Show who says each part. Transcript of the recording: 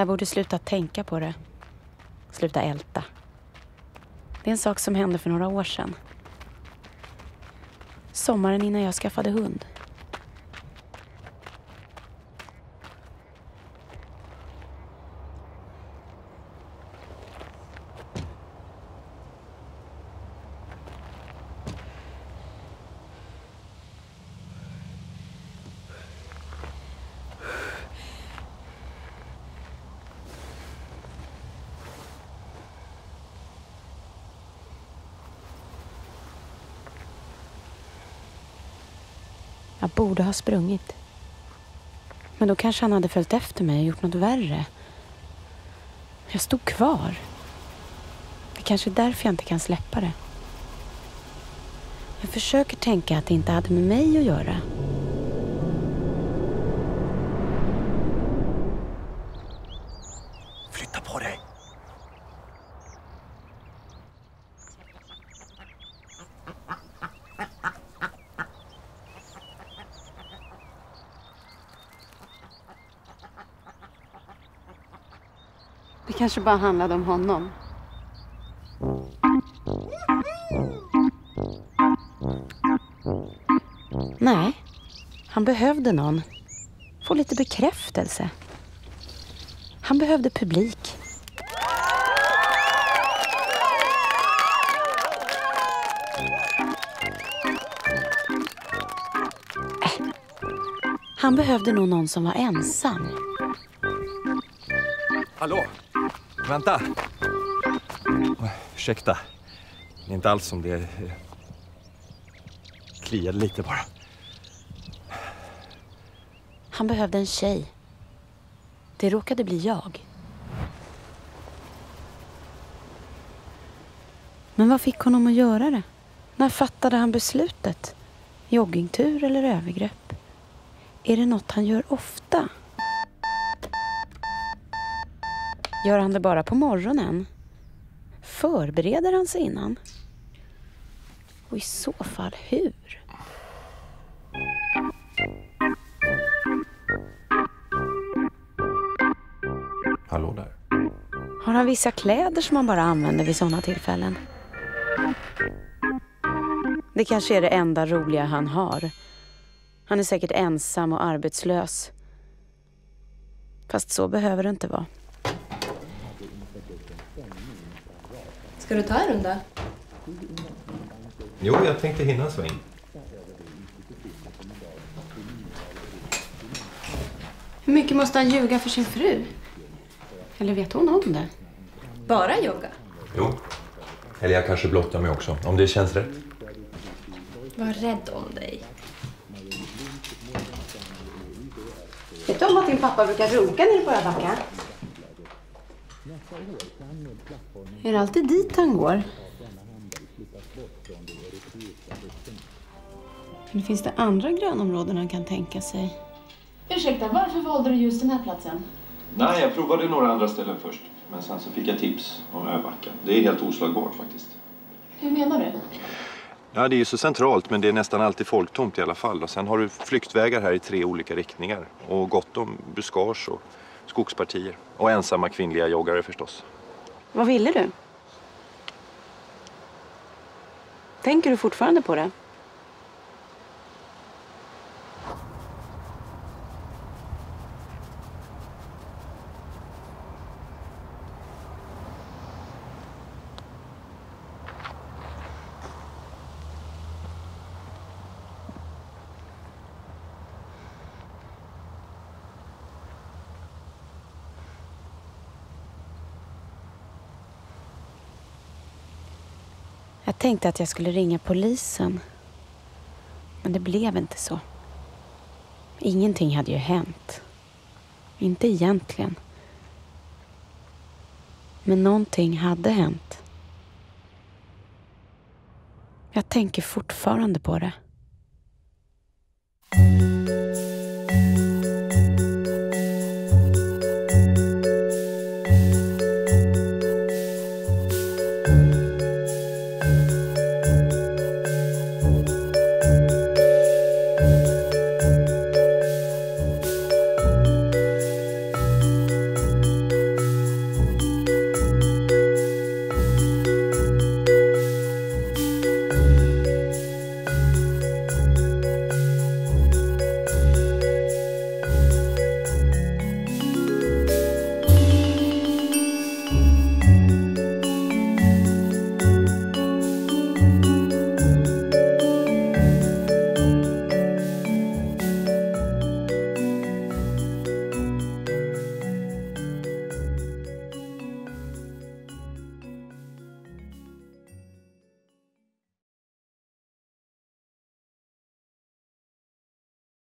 Speaker 1: Jag borde sluta tänka på det. Sluta älta. Det är en sak som hände för några år sedan. Sommaren innan jag skaffade hund. Jag borde ha sprungit. Men då kanske han hade följt efter mig och gjort något värre. Jag stod kvar. Det kanske är därför jag inte kan släppa det. Jag försöker tänka att det inte hade med mig att göra.
Speaker 2: Flytta på dig.
Speaker 1: Det kanske bara handlade om honom. Nej, han behövde någon. Få lite bekräftelse. Han behövde publik. Han behövde nog någon som var ensam.
Speaker 2: Hallå? Vänta. Ursäkta. Det är inte alls som det kliade lite bara.
Speaker 1: Han behövde en tjej. Det råkade bli jag. Men vad fick honom att göra det? När fattade han beslutet? Joggingtur eller övergrepp? Är det något han gör ofta? Gör han det bara på morgonen? Förbereder han sig innan? Och i så fall hur?
Speaker 2: Hallå där.
Speaker 1: Har han vissa kläder som han bara använder vid sådana tillfällen? Det kanske är det enda roliga han har. Han är säkert ensam och arbetslös. Fast så behöver det inte vara.
Speaker 3: Ska du ta en runda?
Speaker 2: Jo, jag tänkte hinna sväng.
Speaker 1: Hur mycket måste han ljuga för sin fru? Eller vet hon om det?
Speaker 3: Bara yoga?
Speaker 2: Jo. Eller jag kanske blottar mig också, om det känns rätt.
Speaker 3: Var rädd om dig.
Speaker 1: Vet du om att din pappa brukar runka när du börjar backa? Är det alltid dit han går? Eller finns det andra grönområden han kan tänka sig?
Speaker 4: Ursäkta, varför valde du just den här platsen?
Speaker 5: Nej, jag provade några andra ställen först. Men sen så fick jag tips om Öbacken. Det är helt oslagbart faktiskt.
Speaker 4: Hur menar du?
Speaker 5: Ja, det är ju så centralt, men det är nästan alltid folktomt i alla fall. Och sen har du flyktvägar här i 3 olika riktningar. Och gott om buskage och skogspartier. Och ensamma kvinnliga joggare förstås.
Speaker 1: Vad ville du? Tänker du fortfarande på det? Jag tänkte att jag skulle ringa polisen. Men det blev inte så. Ingenting hade ju hänt. Inte egentligen. Men någonting hade hänt. Jag tänker fortfarande på det.